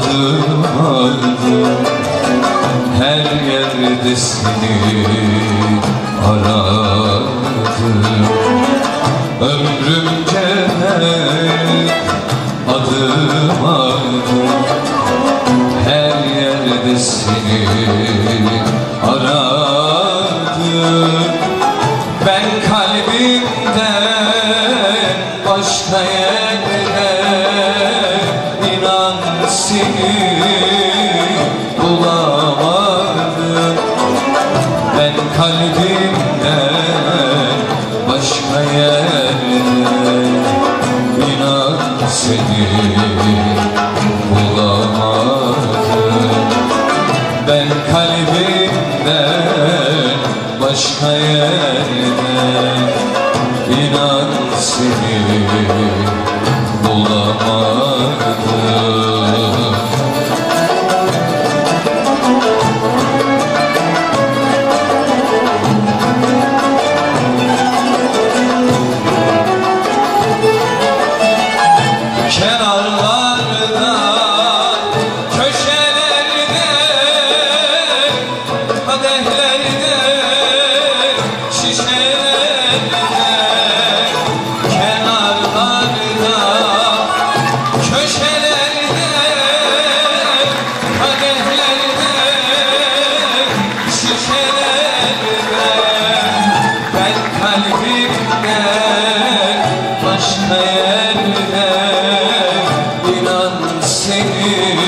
adım adım her yerde seni aradım. Ömrümce adım adım her yerde seni aradım. Ben kalbimden başka yerde inan seni bulamadım. Ben kalbimden başka yerde inan seni bulamadım. Ben kalbimden başka yerde inan seni bulamadım. Kenarlarda, köşelerde, kadehlerde, şişelerde. Kenarlarda, köşelerde, kadehlerde, şişelerde. Ben kalbimden başka yerde inan seni